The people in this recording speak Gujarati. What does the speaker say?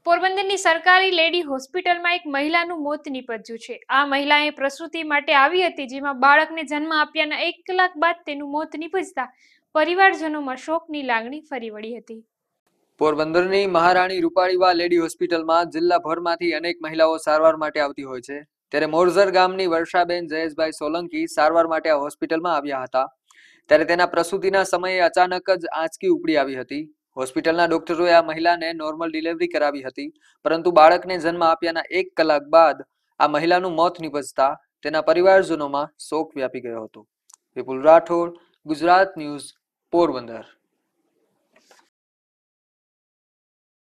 પોરબંદરની સરકારી લેડી હોસ્પિટલમાં એક મહિલાનું મોત નીપજ્યું છે। આ મહિલાએ પ્રસૂતિ માટે આવી હતી, જેમાં બાળકને જન્મ આપ્યાના 1 કલાક બાદ તેનું મોત નીપજતા પરિવારજનોમાં શોકની લાગણી ફરી વળી હતી। પોરબંદરની મહારાણી રૂપાળીવા લેડી હોસ્પિટલમાં જિલ્લાભરમાંથી અનેક મહિલાઓ સારવાર માટે આવતી હોય છે, ત્યારે મોરઝર ગામની વર્ષાબેન જયેશભાઈ સોલંકી સારવાર માટે આ હોસ્પિટલમાં આવ્યા હતા, ત્યારે તેના પ્રસૂતિના સમયે અચાનક જ આંચકી ઉપડી આવી હતી। હોસ્પિટલના ડોક્ટરોએ આ મહિલાને નોર્મલ ડિલિવરી કરાવી હતી, પરંતુ બાળકને જન્મ આપ્યાના 1 કલાક બાદ આ મહિલાનું મોત નીપજતા તેના પરિવારજનોમાં શોક વ્યાપી ગયો હતો। વિપુલ રાઠોડ, ગુજરાત ન્યૂઝ, પોરબંદર।